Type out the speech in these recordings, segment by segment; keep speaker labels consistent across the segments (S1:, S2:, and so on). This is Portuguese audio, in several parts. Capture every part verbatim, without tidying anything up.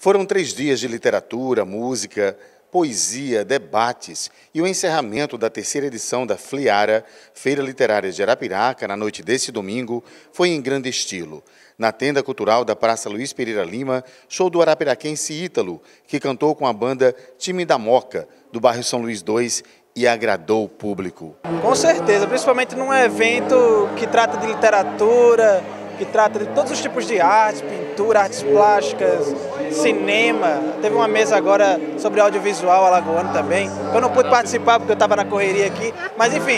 S1: Foram três dias de literatura, música, poesia, debates e o encerramento da terceira edição da Fliara, Feira Literária de Arapiraca, na noite desse domingo, foi em grande estilo. Na tenda cultural da Praça Luiz Pereira Lima, show do arapiraquense Ítalo, que cantou com a banda Time da Moca, do bairro São Luís dois, e agradou o público.
S2: Com certeza, principalmente num evento que trata de literatura, que trata de todos os tipos de arte, pintura, artes plásticas, cinema. Teve uma mesa agora sobre audiovisual alagoano também. Eu não pude participar porque eu estava na correria aqui, mas enfim,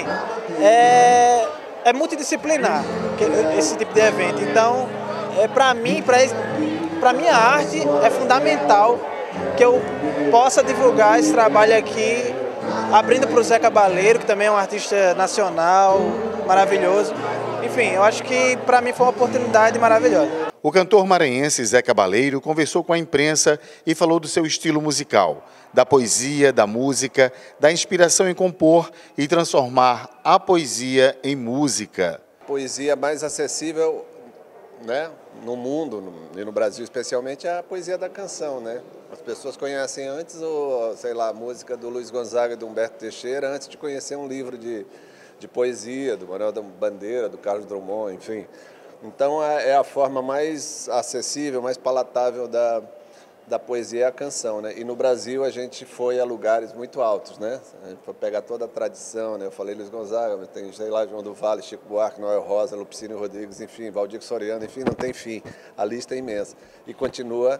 S2: é, é multidisciplinar esse tipo de evento. Então, é, para mim, para a minha arte, é fundamental que eu possa divulgar esse trabalho aqui, abrindo para o Zé Cabaleiro, que também é um artista nacional, maravilhoso. Enfim, eu acho que para mim foi uma oportunidade maravilhosa.
S1: O cantor maranhense Zé Cabaleiro conversou com a imprensa e falou do seu estilo musical, da poesia, da música, da inspiração em compor e transformar a poesia em música.
S3: Poesia mais acessível, né, no mundo e no Brasil especialmente é a poesia da canção, né? As pessoas conhecem antes, o, sei lá, a música do Luiz Gonzaga e do Humberto Teixeira antes de conhecer um livro de de poesia, do Manuel da Bandeira, do Carlos Drummond, enfim. Então é a forma mais acessível, mais palatável da, da poesia é a canção, né? E no Brasil a gente foi a lugares muito altos, né? A gente foi pegar toda a tradição, né? Eu falei Luiz Gonzaga, mas tem, sei lá, João do Vale, Chico Buarque, Noel Rosa, Lupicínio Rodrigues, enfim, Valdir Soriano, enfim, não tem fim. A lista é imensa. E continua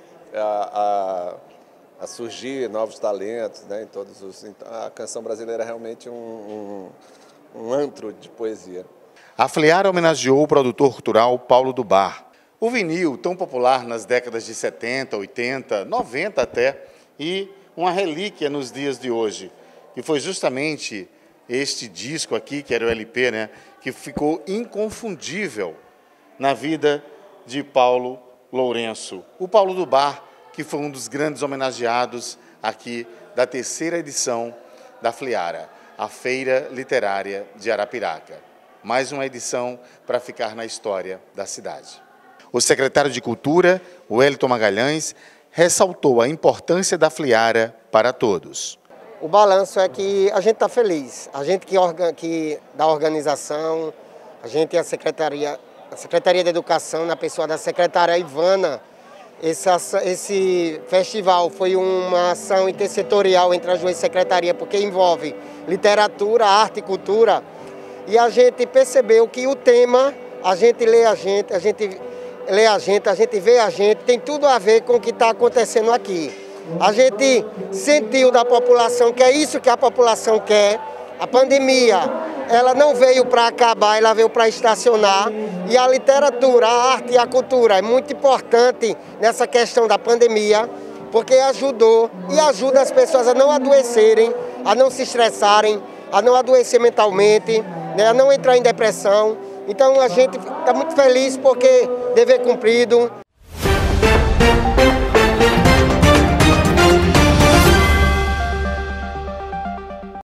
S3: a, a, a surgir novos talentos, né? Em todos os, a canção brasileira é realmente um, um um antro de poesia.
S1: A Fliara homenageou o produtor cultural Paulo do Bar. O vinil, tão popular nas décadas de setenta, oitenta, noventa até, e uma relíquia nos dias de hoje, que foi justamente este disco aqui, que era o L P, né, que ficou inconfundível na vida de Paulo Lourenço. O Paulo do Bar, que foi um dos grandes homenageados aqui da terceira edição da Fliara, a Feira Literária de Arapiraca. Mais uma edição para ficar na história da cidade. O secretário de Cultura, Wellington Magalhães, ressaltou a importância da Fliara para todos.
S4: O balanço é que a gente está feliz, a gente que, orga, que da organização, a gente e a Secretaria, a Secretaria de Educação, na pessoa da secretária Ivana. Esse, esse festival foi uma ação intersetorial entre as duas secretarias, porque envolve literatura, arte e cultura. E a gente percebeu que o tema, a gente lê a gente, a gente lê a gente, a gente vê a gente, tem tudo a ver com o que está acontecendo aqui. A gente sentiu da população que é isso que a população quer. A pandemia, ela não veio para acabar, ela veio para estacionar. E a literatura, a arte e a cultura é muito importante nessa questão da pandemia, porque ajudou e ajuda as pessoas a não adoecerem, a não se estressarem, a não adoecer mentalmente, né, a não entrar em depressão. Então a gente está muito feliz porque dever cumprido.